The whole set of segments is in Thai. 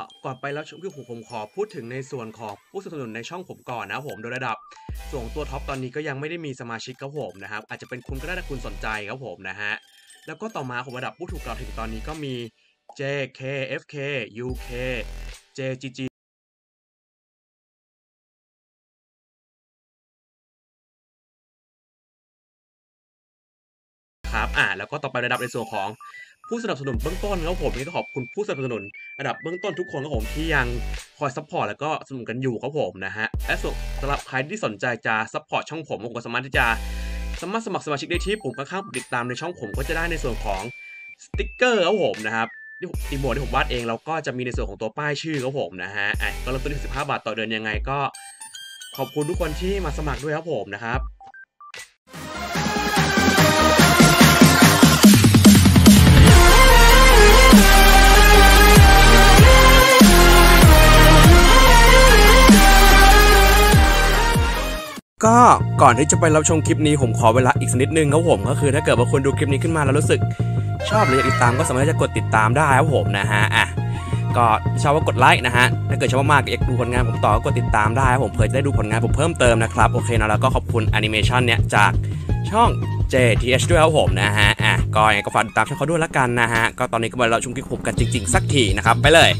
ก่อนไปแล้วคือผมขอพูดถึงในส่วนของผู้สนับสนุนในช่องผมก่อนนะครับผมโดยระดับส่วนตัวท็อปตอนนี้ก็ยังไม่ได้มีสมาชิกครับผมนะครับอาจจะเป็นคุณก็ได้ถ้าคุณสนใจครับผมนะฮะแล้วก็ต่อมาผมระดับผู้ถูกกล่าวถึงตอนนี้ก็มี JK FK UK JGG ครับแล้วก็ต่อไประดับในส่วนของผู้สนับสนุนเบื้องต้นครับผมนี่ต้องขอบคุณผู้สนับสนุนระดับเบื้องต้นทุกคนครับผมที่ยังคอยซัพพอร์ตแล้วก็สนับสนุนกันอยู่ครับผมนะฮะและสำหรับใครที่สนใจจะซัพพอร์ตช่องผมก็สามารถที่จะสมัครสมาชิกได้ที่ปุ่มข้างๆปุ่มติดตามในช่องผมก็จะได้ในส่วนของสติ๊กเกอร์ครับผมนะครับที่อีโมที่ผมวาดเองแล้วก็จะมีในส่วนของตัวป้ายชื่อครับผมนะฮะก็เริ่มต้นที่15 บาทต่อเดือนยังไงก็ขอบคุณทุกคนที่มาสมัครด้วยครับผมนะครับก็ก่อนที่จะไปรับชมคลิปนี้ผมขอเวลาอีกสักนิดนึงครับผมก็คือถ้าเกิดว่าคุณดูคลิปนี้ขึ้นมาแล้วรู้สึกชอบหรืออยากติดตามก็สามารถจะกดติดตามได้ครับผมนะฮะก็ชอบว่ากดไลค์นะฮะถ้าเกิดชอบมากๆอยากดูผลงานผมต่อก็กดติดตามได้ครับผมเพื่อจะได้ดูผลงานผมเพิ่มเติมนะครับโอเคนะแล้วก็ขอบคุณแอนิเมชันเนี่ยจากช่อง JTH ด้วยครับผมนะฮะก็ยังไงก็ฝากติดตามช่องเขาด้วยละกันนะฮะก็ตอนนี้ก็มาเราชมคลิปผมกันจริงๆสักทีนะครับไปเลย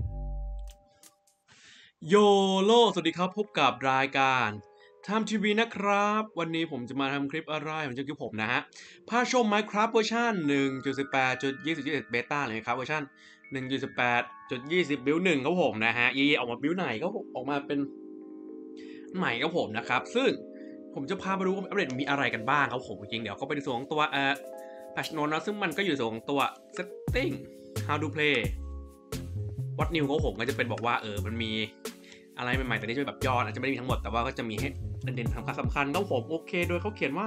โยโลสวัสดีครับพบกับรายการทำทีวีนะครับวันนี้ผมจะมาทำคลิปอะไรผมจะคลิปผมนะฮะพาชม Minecraft เวอร์ชัน 1.18.20.21 เบต้าเลยครับเวอร์ชัน 1.18.20 บิล1ครับผมนะฮะออกมาบิลไหนก็ออกมาเป็นใหม่ครับผมนะครับซึ่งผมจะพามาดูว่าอัปเดตมีอะไรกันบ้างครับผมจริงเดี๋ยวก็เป็นส่วนของตัวpatch note นะซึ่งมันก็อยู่ส่วนของตัว setting how to play what new ของผมก็จะเป็นบอกว่ามันมีอะไรใหม่ๆแต่นี่จะแบบย่ออาจจะไม่ได้มีทั้งหมดแต่ว่าก็จะมีให้เด่นๆสำคัญครับผมโอเคโดยเขาเขียนว่า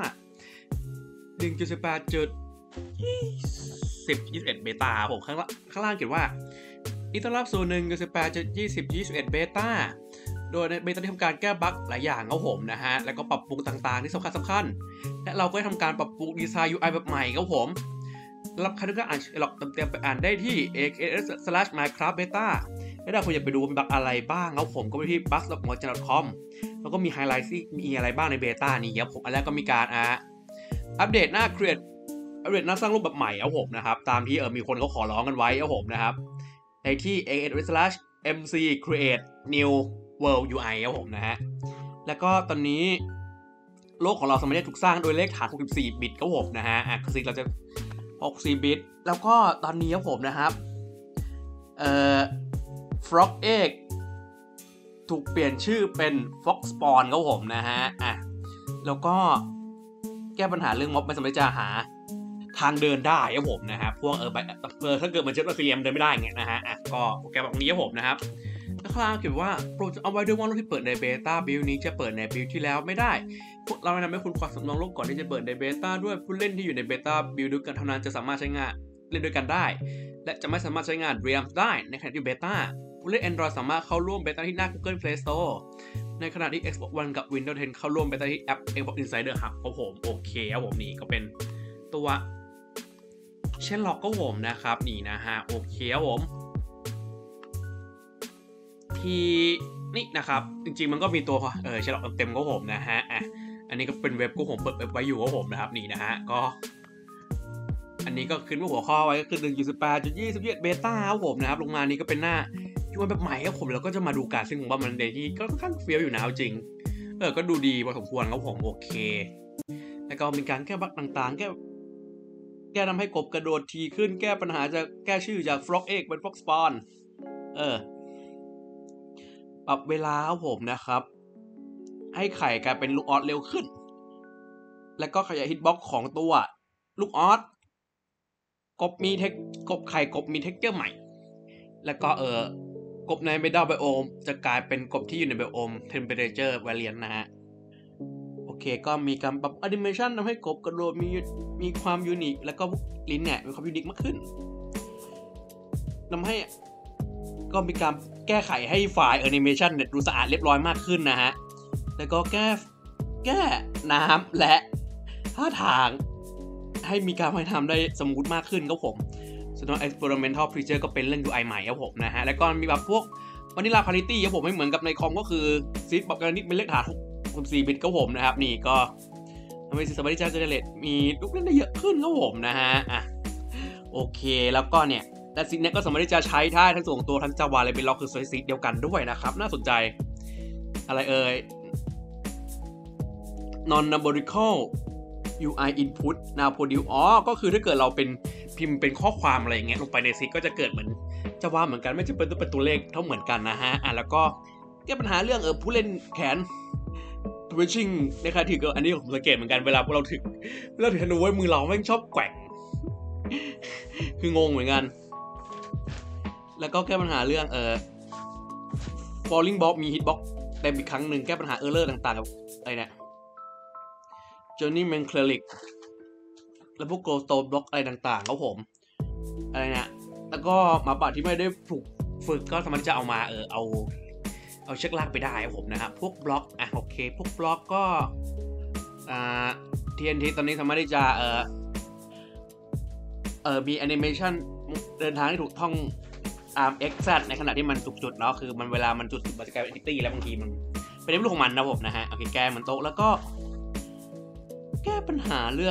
1.18.20.21 เบต้าผมข้างล่างเขียนว่าอิตาลับสู่ 1.18.20.21 เบต้าโดยในเบต้าที่ทำการแก้บั๊กหลายอย่างครับผมนะฮะแล้วก็ปรับปรุงต่างๆที่สำคัญและเราก็ได้ทำการปรับปรุงดีไซน์ UI แบบใหม่ครับผมสำหรับใครที่อ่านหลอกเต็มๆไปอ่านได้ที่ aks/minecraft-beta และถ้าคุณอยากไปดูว่ามีบั๊กอะไรบ้างครับผมก็ไปที่ bugs.com แล้วก็มีไฮไลท์ที่มีอะไรบ้างในเบต้านี้ครับผมแล้วก็มีการอัปเดตหน้าหน้าสร้างรูปแบบใหม่ครับผมนะครับตามที่มีคนเขาขอร้องกันไว้ครับผมนะครับในที่ aks/mc-create new world UI ครับผมนะฮะแล้วก็ตอนนี้โลกของเราสามารถถูกสร้างโดยเลขฐาน64 บิตครับผมนะฮะคือเราจะ64 บิตแล้วก็ตอนนี้ครับผมนะครับFrog Egg ถูกเปลี่ยนชื่อเป็น Fox Spawn ครับผมนะฮะแล้วก็แก้ปัญหาเรื่องม็อบไม่สามารถจะหาทางเดินได้ครับผมนะฮะพวกถ้าเกิดมันเจอตัวซีเอ็มเดินไม่ได้เงี้ยนะฮะก็โปรแกรมแบบนี้ครับผมนะครับแล้วข้างล่างเขียนว่าโปรดเอาไว้ด้วยว่าโลกที่เปิดในเบต้าบิลนี้จะเปิดในบิลที่แล้วไม่ได้พวกเราแนะนำให้คุณคอยสำรองโลกก่อนที่จะเปิดในเบต้าด้วยผู้เล่นที่อยู่ในเบต้าบิลด้วยกันเท่านั้นจะสามารถใช้งานเล่นด้วยกันได้และจะไม่สามารถใช้งาน Realms ได้ในขณะที่เบต้าผู้เล่น Android สามารถเข้าร่วมเบต้าที่หน้า Google Play Store ในขณะที่ Xbox One กับ Windows 10 เข้าร่วมเบต้าที่แอป Xbox Insider ครับผมโอเคครับผมนี่ก็เป็นตัวเช่นล็อกก็ผมนะครับนี่นะฮะโอเคครับผมที่นี่นะครับจริงๆมันก็มีตัวเช่นล็อกเต็มก็ผมนะฮะอันนี้ก็เป็นเว็บก็ผมเปิดเว็บไว้อยู่ก็ผมนะครับนี่นะฮะก็อันนี้ก็ขึ้นหัวข้อไว้ก็คือ 1.18.20 เบต้าครับผมนะครับลงมานี้ก็เป็นหน้าที่มันแบบใหม่ครับผมแล้วก็จะมาดูการซึ่งผมว่ามันเดนที่ก็ค่อนข้างเฟี้ยวอยู่นะจริงก็ดูดีพอสมควรครับผมโอเคแล้วก็มีการแก้บั๊กต่างๆแก้ทำให้กบกระโดดทีขึ้นแก้ปัญหาจะแก้ชื่อจาก Frog Egg เป็น Fox Spawn ปรับเวลาครับผมนะครับให้ไข่กลายเป็นลูกออสเร็วขึ้นแล้วก็ขยายฮิตบ็อกของตัวลูกออสกบมีไข่กบมีเท็กเจอร์ใหม่แล้วก็กบในเมดาไบโอมจะกลายเป็นกบที่อยู่ในไบโอม Temperature Variant นะฮะโอเคก็มีการปรับแอนิเมชันทำให้กบกระโดดมีความยูนิคแล้วก็ลิ้นเนี่ยมีความยูนิคมากขึ้นทำให้ก็มีการแก้ไขให้ไฟล์แอนิเมชันเนี่ยดูสะอาดเรียบร้อยมากขึ้นนะฮะแล้วก็แก้น้ำและท่าทางให้มีการทำได้สมูทมากขึ้นครับผม Snow Experimental Feature ก็เป็นเรื่อง UI ใหม่ครับผมนะฮะแล้วก็มีแบบพวก Vanilla Parity ครับผมไม่เหมือนกับในคอมก็คือซีดปรับการนิดเป็นเลขฐาน64 บิตครับผมนะครับนี่ก็ทำให้สมาร์ทจาร์เจเนเรตมีลูกเล่นได้เยอะขึ้นครับผมนะฮะโอเคแล้วก็เนี่ยแต่ซีดนี้ก็สามารถที่จะใช้ได้ทั้งส่วนตัวทั้ง Java และเป็นล็อกคือซีดเดียวกันด้วยนะครับน่าสนใจอะไรnon-numerical UI input now produce ก็คือถ้าเกิดเราเป็นพิมพ์เป็นข้อความอะไรอย่างเงี้ยลงไปในซีก็จะเกิดเหมือนจะว่าเหมือนกันไม่จำเป็นต้องเป็นตัวเลขเท่าเหมือนกันนะฮะแล้วก็แก้ปัญหาเรื่องผู้เล่นแขน twitching นะครับถือก็อันนี้ผมสังเกตเหมือนกันเวลาเราถือธนูไว้มือเราแม่งชอบแกว่ง คืองงเหมือนกันแล้วก็แก้ปัญหาเรื่องfalling box มี hitbox เต็มอีกครั้งหนึ่งแก้ปัญหาerrorต่างๆกับอะไรเนี่ยJourney Mechanik แล้วพวก Glowstone Block อะไรต่างๆครับผมอะไรเนี่ยแล้วก็หมาป่าที่ไม่ได้ถูกฝึกก็สามารถจะเอามาเอาเชือกลากไปได้ครับผมนะครับพวกบล็อกโอเคพวกบล็อกก็TNT ตอนนี้สามารถที่จะมีแอนิเมชันเดินทางที่ถูกท่องXZ ในขณะที่มันจุดเนาะคือมันเวลามันจุดมันจะกลายเป็น entity แล้วบางทีมันเป็นเรื่องของมันนะผมนะฮะโอเคแก้มันโต๊ะแล้วก็แก้ปัญหาเรื่อง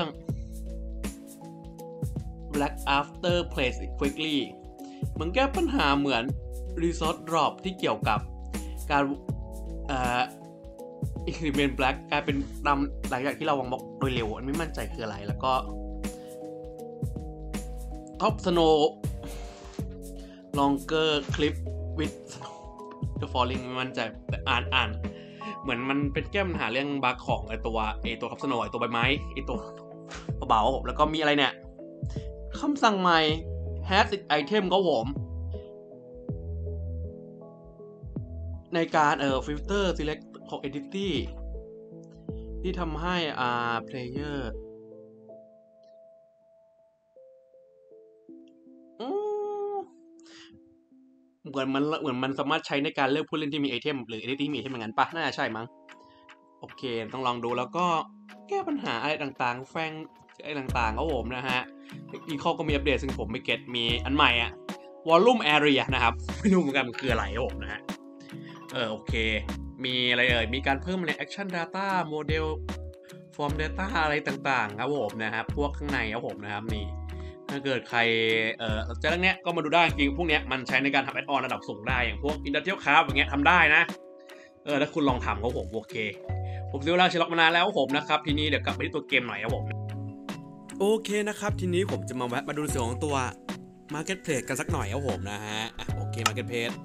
Black After Place Quickly มันแก้ปัญหาเหมือน Resource Drop ที่เกี่ยวกับการIncrement Black กลายเป็นดำหลังจากที่เราวางบล็อกโดยเร็วอันไม่มั่นใจคืออะไรแล้วก็ Top Snow Longer Clip with the Falling ไม่มั่นใจแต่อ่านเหมือนมันเป็นแก้ปัญหาเรื่องบั๊กของตัวท็อปสโนว์ตัวใบไม้ตัวเบาๆแล้วก็มีอะไรเนี่ยคำสั่งใหม่ has it item ก็ผมในการfilter select ของ entity ที่ทำให้ player เหมือนมันสามารถใช้ในการเลือกผู้เล่นที่มีไอเทมหรือ entity มีไอเทมอย่างนั้นปะน่าจะใช่มั้งโอเคต้องลองดูแล้วก็แก้ปัญหาอะไรต่างๆแฟงอะไรต่างๆครับผมนะฮะอีกข้อก็มีอัปเดตซึ่งผมไม่เก็ตมีอันใหม่Volume Area นะครับไม่รู้เหมือนกันมันคืออะไรครับผมนะฮะโอเคมีอะไรมีการเพิ่มใน Action Data Model Form Data อะไรต่างๆครับผมนะครับพวกข้างในครับผมนะครับนี่ถ้าเกิดใครสนใจเรื่องนี้ก็มาดูได้จริงพวกนี้มันใช้ในการทำแอดออนระดับสูงได้อย่างพวก Industrial Craft อย่างเงี้ยทำได้นะถ้าคุณลองทำครับผมโอเคผมซื้อเวลาเชลล็อกมานานแล้วผมนะครับทีนี้เดี๋ยวกลับไปที่ตัวเกมหน่อยครับผมโอเคนะครับทีนี้ผมจะมาแวะมาดูส่วนของตัว Marketplace กันสักหน่อยครับผมนะฮะโอเค Marketplace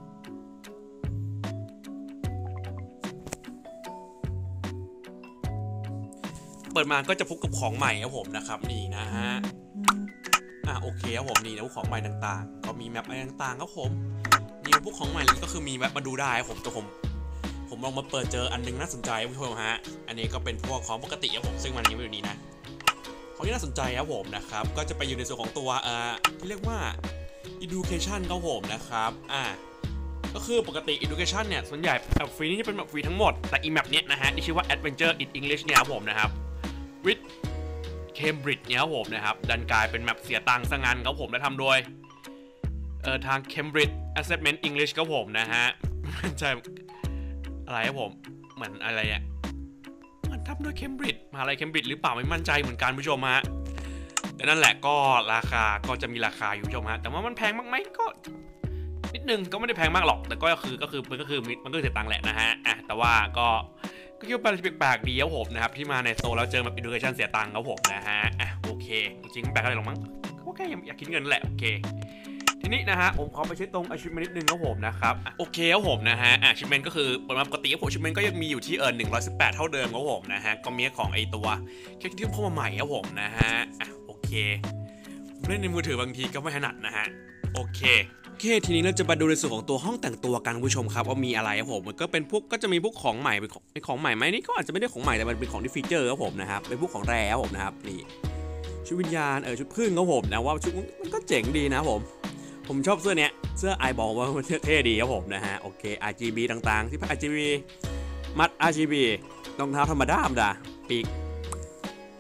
เปิดมาก็จะพบกับของใหม่ครับผมนะครับนี่นะฮะโอเคครับผมนี่นะพวกของใหม่ต่างๆก็มีแมปอะไรต่างๆครับผมนี่พวกของใหม่ก็คือมีแวะมาดูได้ครับผมแต่ผมลองมาเปิดเจออันนึงน่าสนใจผู้ชมฮะอันนี้ก็เป็นพวกของปกติครับผมซึ่งมันยังไม่อยู่นี้นะของที่น่าสนใจครับผมนะครับก็จะไปอยู่ในส่วนของตัวที่เรียกว่า education ครับผมนะครับก็คือปกติ education เนี่ยส่วนใหญ่แบบฟรีนี่จะเป็นแบบฟรีทั้งหมดแต่อีแมปเนี้ยนะฮะที่ชื่อว่า adventure in English เนี่ยครับผมนะครับ with Cambridge เนี่ยครับผมนะครับดันกลายเป็นแมปเสียตังค์ซะงั้นครับผมและทำโดยทาง Cambridge Assessment English ครับผมนะฮะไม่ใช่อะไรครับผมเหมือนอะไรมันทำโดย Cambridge มหาลัย Cambridge หรือเปล่าไม่มั่นใจเหมือนกันผู้ชมฮะแต่นั่นแหละก็ราคาก็จะมีราคาอยู่ผู้ชมฮะแต่ว่ามันแพงมากไหมก็นิดนึงก็ไม่ได้แพงมากหรอกแต่ก็คือมันก็เสียตังค์แหละนะฮะแต่ว่าก็คิดว่าเป็นแปลกๆดีครับผมนะครับที่มาในโซนแล้วเจอแบบ education เสียตังค์ครับผมนะฮะโอเคจริงๆแปลกอะไรหรอกมั้งก็แค่อยากคิดเงินแหละโอเคทีนี้นะฮะผมขอไปเช็คตรง achievement นิดนึงครับผมนะครับโอเคครับผมนะฮะachievement ก็คือปกติครับผม achievement ก็ยังมีอยู่ที่118เท่าเดิมครับผมนะฮะก็มีของไอตัวแค่ที่เข้ามาใหม่ครับผมนะฮะโอเคเล่นในมือถือบางทีก็ไม่ถนัดนะฮะโอเคทีนี้เราจะมาดูในส่วนของตัวห้องแต่งตัวกันผู้ชมครับว่ามีอะไรครับผมมันก็เป็นพวกก็จะมีพวกของใหม่เป็นของใหม่ไหมนี่ก็อาจจะไม่ได้ของใหม่แต่มันเป็นของที่ฟีเจอร์ครับผมนะครับเป็นพวกของแร่ครับผมนะครับนี่ชุดวิญญาณชุดพึ่งครับผมนะว่าชุดมันก็เจ๋งดีนะผมชอบเสื้อเนี้ยเสื้อไอบอกว่ามันเท่ดีครับผมนะฮะโอเค RGB ต่างๆที่ RGB มัด RGB รองเท้าธรรมดาปีก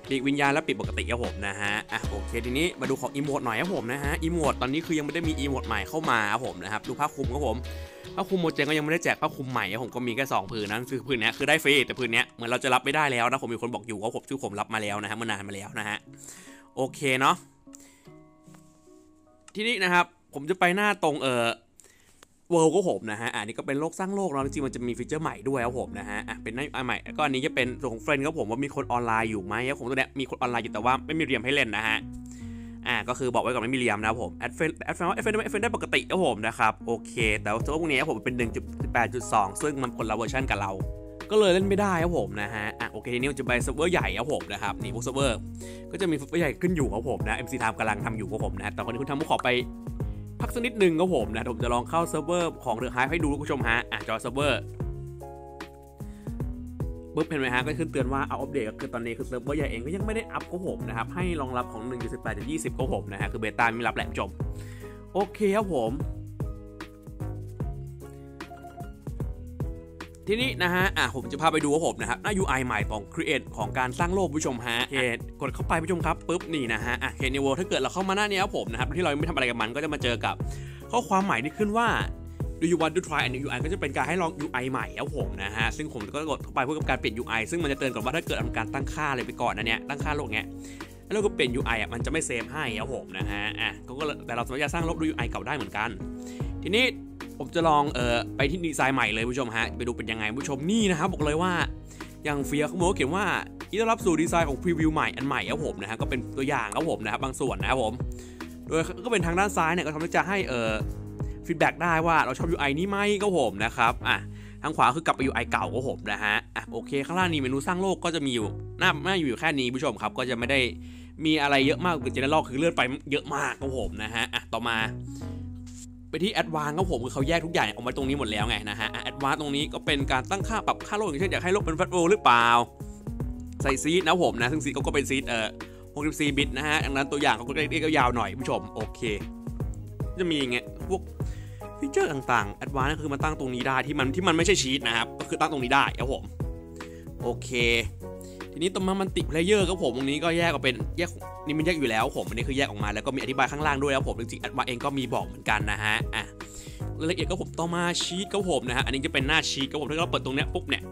ปีกวิญญาณและปีกปกติครับผมนะฮะโอเคทีนี้มาดูของอีโมดหน่อยครับผมนะฮะอีโมดตอนนี้คือยังไม่ได้มีอีโมดใหม่เข้ามาครับผมนะครับดูผ้าคลุมครับผมผ้าคลุมโมเจงก็ยังไม่ได้แจกผ้าคลุมใหม่ครับผมก็มีแค่2ผืนนั้นคือผืนนี้คือได้ฟรีแต่ผืนนี้เหมือนเราจะรับไม่ได้แล้วนะผมมีคนบอกอยู่ว่าผมรับมาแล้วนะฮะเมื่อนานมาแล้วนะฮะโอเคเนาะทีนี้นะครับผมจะไปหน้าตรงเวิลด์ก็ผมนะฮะนี่ก็เป็นโลกสร้างโลกเนาะจริงๆมันจะมีฟีเจอร์ใหม่ด้วยครับผมนะฮะเป็นหน้าใหม่ก็อันนี้จะเป็นส่วนของเฟรนด์ครับผมว่ามีคนออนไลน์อยู่ไหมครับผมตัวเนี้ยมีคนออนไลน์อยู่แต่ว่าไม่มีเรียมให้เล่นนะฮะก็คือบอกไว้ก่อนไม่มีเรียมนะผมแอดเฟนได้ปกติครับผมนะครับโอเคแต่ว่าเซิร์ฟเวอร์พวกนี้ผมเป็น 1.8.2 ซึ่งมันคนละเวอร์ชันกับเราก็เลยเล่นไม่ได้ครับผมนะฮะโอเคทีนี้จะไปเซิร์ฟเวอร์ใหญ่ครับผมนะครับนี่พวกเซิร์ฟเวอร์ก็จะมีเซิร์ฟเวอร์ใหญ่ขึ้นอยู่ครับผมนะ MC Time กำลังทำอยู่ครับผมนะแต่คนที่คุณทำผมขอไปพักสักนิดนึงครับผมนะผมจะลองเข้าเซิร์ฟเวอร์ของเรือไฮให้ดูคุณผู้ชมฮะจอเซิร์ฟเวอร์ปุ๊บเห็นไหมฮะก็ขึ้นเตือนว่าเอาอัปเดตก็คือตอนนี้คือเซิร์ฟเวอร์ใหญ่เองก็ยังไม่ได้อัพครับผมนะครับให้รองรับของ 1.18-20 ครับผมนะฮะคือเบต้าไม่รับแหละจบโอเคครับผมทีนี้นะฮะผมจะพาไปดูครับผมนะครับหน้า UI ใหม่ของ Create ของการสร้างโลกผู้ชมฮะกดเข้าไปผู้ชมครับปุ๊บนี่นะฮะCreate New World ถ้าเกิดเราเข้ามาหน้านี้ครับผมนะครับที่เราไม่ทำอะไรกับมันก็จะมาเจอกับข้อความใหม่ที่ขึ้นว่า Do you want to try a new UI ก็จะเป็นการให้ลอง UI ใหม่ครับผมนะฮะซึ่งผมก็กดเข้าไปเพื่อกับการเปลี่ยน UI ซึ่งมันจะเตือนก่อนว่าถ้าเกิดทำการตั้งค่าอะไรไปก่อนนะเนี่ยตั้งค่าโลกเงี้ยแล้วเราก็เปลี่ยน UI มันจะไม่เซฟให้ครับผมนะฮะก็แต่เราสามารถจะสร้างโลกด้วย UI เก่าได้เหมือนกันทีนี้ผมจะลองไปที่ดีไซน์ใหม่เลยผู้ชมฮะไปดูเป็นยังไงผู้ชมนี่นะครับบอกเลยว่าอย่างเฟียร์เขาเขียนว่ายินดีต้อนรับสู่ดีไซน์ของพรีวิวใหม่อันใหม่ครับผมนะฮะก็เป็นตัวอย่างครับผมนะครับบางส่วนนะครับผมโดยก็เป็นทางด้านซ้ายเนี่ยก็ทำให้จะให้ฟีดแบ็กได้ว่าเราชอบ UI นี้ไหมก็ผมนะครับทางขวาคือกลับไป UI เก่าก็ผมนะฮะโอเคข้างล่างนี้เมนูสร้างโลกก็จะมีอยู่หน้าอยู่แค่นี้ผู้ชมครับก็จะไม่ได้มีอะไรเยอะมากคือเจเนอเรลคือเลื่อนไปเยอะมากก็ผมนะฮะต่อมาไปที่ Advanced ครับผมคือเขาแยกทุกอย่างออกมาตรงนี้หมดแล้วไงนะฮะAdvanced ตรงนี้ก็เป็นการตั้งค่าปรับค่าโลกอย่างเช่นอยากให้โลกเป็น Flat World หรือเปล่าใส่ซีดนะผมนะซึ่งซีดก็เป็นซีด64 บิตนะฮะดังนั้นตัวอย่างเขาก็เรียกยาวหน่อยผู้ชมโอเคจะมีไงพวกฟีเจอร์ต่างๆ Advanced ก็คือมันตั้งตรงนี้ได้ที่มันไม่ใช่ชีตนะครับก็คือตั้งตรงนี้ได้ครับผมโอเคทีนี้ต่อมามันติเพลเยอร์ครับผมตรงนี้ก็แยกออกเป็นนี่มันแยกอยู่แล้วผมอันนี้คือแยกออกมาแล้วก็มีอธิบายข้างล่างด้วยครับผมจริงๆAdvancedเองก็มีบอกเหมือนกันนะฮะรายละเอียดก็ผมต่อมาชีตครับผมนะฮะอันนี้จะเป็นหน้าชีตครับผมถ้าเราเปิดตรงเนี้ยปุ๊บเนี่ย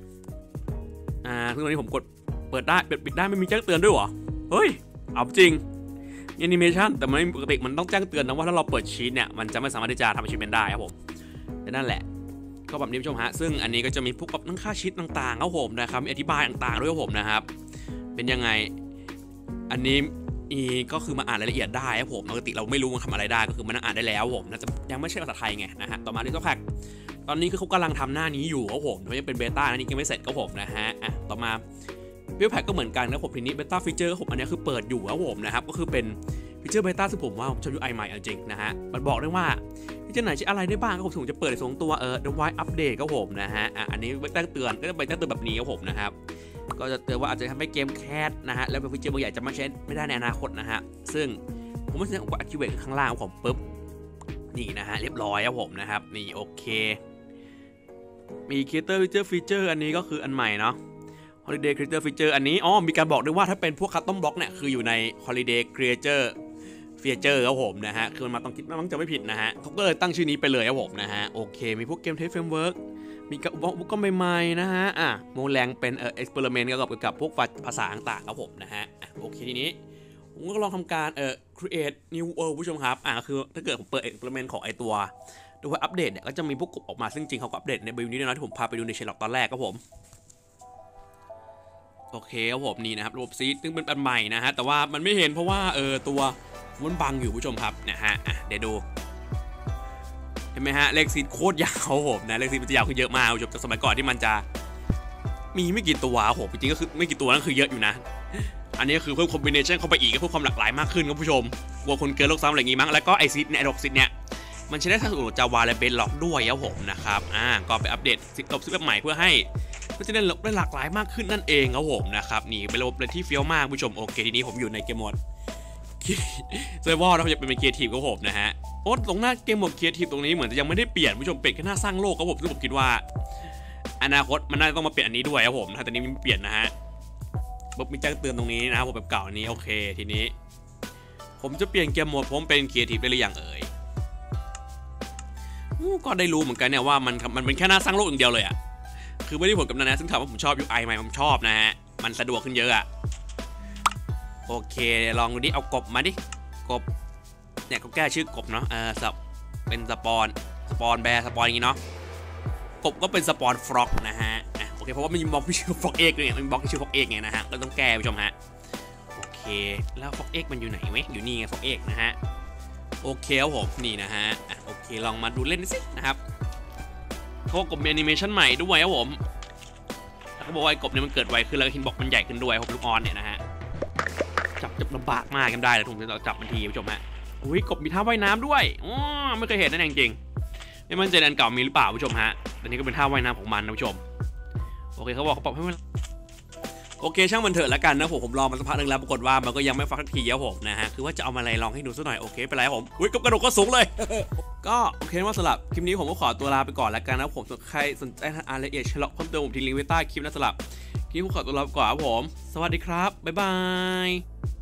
ซึ่งตรงนี้ผมกดเปิดได้ปิดได้ไม่มีแจ้งเตือนด้วยเหรอเฮ้ยเอาจริงแอนิเมชันแต่มันปกติมันต้องแจ้งเตือนนะว่าถ้าเราเปิดชีตเนี่ยมันจะไม่สามารถที่จะทำอาชีพได้ครับผมแต่นั่นแหละก็แบบนี้ผู้ชมฮะซึ่งอันนี้ก็จะมีพวกกับตั้งค่าชีตต่างๆครับผมนะครับมีอธิบายต่างๆด้วยครับผมนะครับเป็นยังไงอันนี้ก็คือมาอ่านรายละเอียดได้ครับผมปกติเราไม่รู้มันทำอะไรได้ก็คือมันอ่านได้แล้วผมน่าจะยังไม่ใช่ภาษาไทยไงนะฮะต่อมาดิจิทัลแพ็กตอนนี้คือเขากำลังทำหน้านี้อยู่ครับผมเพราะยังเป็นเบต้านี่ยังไม่เสร็จครับผมนะฮะต่อมาวิวแพ็กก็เหมือนกันนะผมทีนี้เบต้าฟีเจอร์ผมอันนี้คือเปิดอยู่ครับผมนะครับก็คือเป็นฟีเจอร์เบต้าซึ่งผมว่าผมชอบ UI ใหม่จริงนะฮะมันบอกได้ว่าฟีเจอร์ไหนใช้อะไรได้บ้างก็ผมจะเปิดใน2ตัวThe White Update ครับผมนะฮะอันนี้แจ้งเตือนก็จะไปแจ้งเตือนแบบนี้ครับผมนะครับก็จะเตือนว่าอาจจะทำให้เกมแคสนะฮะแล้วเป็นฟีเจอร์บางอย่างจะมาใช้ไม่ได้ในอนาคตนะฮะซึ่งผมไม่ใช่อุปกรณ์ Activate ข้างล่างของผมปุ๊บนี่นะฮะเรียบร้อยครับผมนะครับนี่โอเคมี Creator Feature อันนี้ก็คืออันใหม่เนาะ Holiday Creator Feature อันนี้มีการบอกด้วยว่าถ้าเป็นพวก Custom Block เนี่ยคืออยู่ใน Holiday Creator Feature ครับผมนะฮะคือมันมาต้องคิดว่ามันจะไม่ผิดนะฮะเขาก็เลยตั้งชื่อนี้ไปเลยครับผมนะฮะโอเคมีพวก Game Test Framework มีกับบุกก็ใหม่ๆนะฮะโมแรงเป็นexperiment เกี่ยวกับพวกภาษาต่างๆครับผมนะฮะโอเคทีนี้ผมก็ลองทำการcreate new world ผู้ชมครับคือถ้าเกิดผมเปิด experiment ของไอตัวอัปเดตเนี่ยก็จะมีพวกกลุ่มออกมาซึ่งจริงเขาก็อัปเดตในบิลนี้ด้วยนะที่ผมพาไปดูในเชลล็อกตอนแรกครับผมโอเคครับผมนี่นะครับระบบซีดซึ่งเป็นอันใหม่นะฮะแต่ว่ามันไม่เห็นเพราะว่าตัวมันบังอยู่ผู้ชมครับนะฮะเดี๋ยวดูเห็นไหมฮะเลขซีดโคตรยาวผมนะเลขซีดมันจะยาวขึ้นเยอะมากผู้ชมจากสมัยก่อนที่มันจะมีไม่กี่ตัวผมจริงๆก็คือไม่กี่ตัวนั่นคือเยอะอยู่นะอันนี้คือเพิ่มคอมบิเนชันเข้าไปอีกเพื่อความหลากหลายมากขึ้นครับผู้ชมกลัวคนเกินโลกซ้ำอะไรอย่างงี้มั้งแล้วก็ไอซีดเนี่ยดอกซีดเนี่ยมันใช้ได้ทั้งจาวาและเบนล็อกด้วยครับผมนะครับก็ไปอัปเดตระบบซีดใหม่เพื่อให้มันจะได้หลากหลายมากขึ้นนั่นเองครับผมนะครับนี่เป็นระบบที่เฟี้ยวมากผู้ชมโอเคทีนี้ผมอยู่ในเกมโหมดเซอร์ฟเวอร์เราจะเป็นเกียร์ทีฟครับผมนะฮะตรงหน้าเกมโหมดเกียร์ทีฟตรงนี้เหมือนจะยังไม่ได้เปลี่ยนผู้ชมเปลี่ยนแค่หน้าสร้างโลกครับผมซึ่งผมคิดว่าอนาคตมันน่าจะต้องมาเปลี่ยนอันนี้ด้วยครับผมแต่ตอนนี้ไม่เปลี่ยนนะฮะปุ๊บมีแจ้งเตือนตรงนี้นะครับผมแบบเก่านี้โอเคทีนี้ผมจะเปลี่ยนเกมโหมดผมเป็นครีเอทีฟได้หรือยังเอ่ยก็ได้รู้เหมือนกันเนี่ยว่ามันเป็นแค่หน้าสร้างโลกอย่างเดียวเลยอะคือไม่ได้ผลกับนั้นนะซึ่งถามว่าผมชอบ UI ไหมผมชอบนะฮะมันสะดวกขึ้นเยอะอะโอเคลองดูดิเอากบมาดิกบเนี่ยเขาแก้ชื่อกบเนาะเป็นสปอนแบร์สปอนอย่างงี้เนาะกบก็เป็นสปอนฟล็อกนะฮะโอเคเพราะว่ามันมีบล็อกที่ชื่อฟล็อกเอกเนี่ยมันมีบล็อกที่ชื่อฟล็อกเอกไงนะฮะก็ต้องแก้ผู้ชมฮะโอเคแล้วฟล็อกเอกมันอยู่ไหนไหมอยู่นี่ไงฟล็อกเอกนะฮะโอเคครับผมนี่นะฮะโอเคลองมาดูเล่นสินะครับเขากบมีแอนิเมชันใหม่ด้วยครับผมเขาบอกว่ากบเนี่ยมันเกิดไวขึ้นแล้วฮินบ็อกมันใหญ่ขึ้นด้วยผมลูกออนเนี่ยนะฮะจับลำบากมากกันได้เลยทุกคนเราจับมันทีผู้ชมฮะอุ้ยกบมีท่าว่ายน้ำด้วยไม่เคยเห็นนั่นจริงไม่มั่นใจอันเก่ามีหรือเปล่าผู้ชมฮะอันนี้ก็เป็นท่าว่ายน้ำของมันนะผู้ชมโอเคเขาบอกเขาปรับให้มันโอเคช่างมันเถอะแล้วกันนะผมลองมาสักพักนึงแล้วปรากฏว่ามันก็ยังไม่ฟักทีครับผมนะฮะคือว่าจะเอามาอะไรลองให้ดูสักหน่อยโอเคเป็นไรผมอุ้ยกระโดดก็สูงเลย ก็โอเคว่าสำหรับคลิปนี้ผมก็ขอตัวลาไปก่อนแล้วกันนะผมใครสนใจรายละเอียดเฉลาะเพิ่มเติมผมทิ้งลิงก์ไว้ใต้คลิปนะสำหรับคลิปผมขอตัวลาไปก่อนครับผมสวัสดีครับบ๊ายบาย